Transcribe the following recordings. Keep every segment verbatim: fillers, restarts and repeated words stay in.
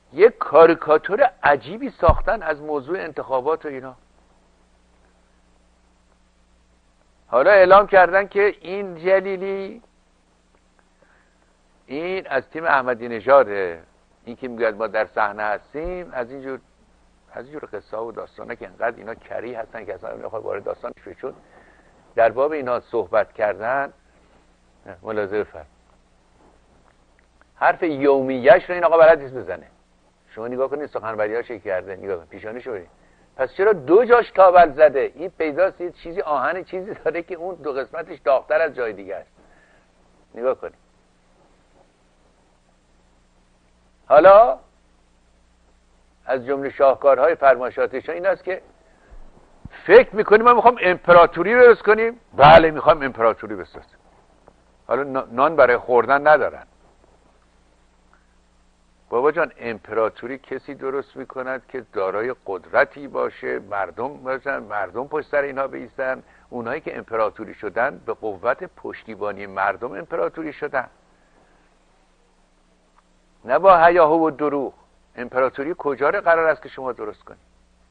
یک کاریکاتور عجیبی ساختن از موضوع انتخابات و اینا. حالا اعلام کردن که این جلیلی این از تیم احمدی نژاده، این که میگه ما در صحنه هستیم، از اینجور از اینجور قصه ها و داستانا که انقدر اینا کری هستن که اصلا نمیخواد وارد داستان بشه. چون در باب اینا صحبت کردن ملاحظه فرد حرف یومیه‌اش رو این آقا بلد نیست بزنه. شما نگاه کنید سخنوری‌هاش چه کرده، نگاه کنید پیشانیشو ببینید. پس چرا دو جاش تاول زده؟ این پیداست یه چیزی آهن چیزی داره که اون دو قسمتش داغ‌تر از جای دیگه است. نگاه کنید. حالا از جمله شاهکارهای فرمایشاتش این است که فکر میکنیم ما میخوام امپراتوری رو درست کنیم. بله میخوام امپراتوری بسازیم. حالا نان برای خوردن ندارن. بابا جان امپراتوری کسی درست میکند که دارای قدرتی باشه، مردم باشن، مردم پشت سر اینا بایستن. اونایی که امپراتوری شدن به قوت پشتیبانی مردم امپراتوری شدن، نه با هیاهو و دروغ. امپراتوری کجا رو قرار است که شما درست کنید؟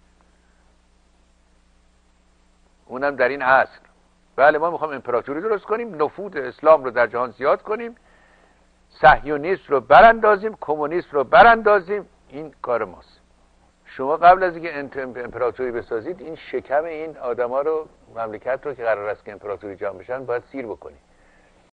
اونم در این عصر. بله ما میخوام امپراتوری درست کنیم، نفوذ اسلام رو در جهان زیاد کنیم، صهیونیسم رو براندازیم، کمونیسم رو براندازیم. این کار ماست. شما قبل از اینکه امپراتوری بسازید این شکم این آدما رو، مملکت رو که قرار است که امپراتوری جام بشن باید سیر بکنید.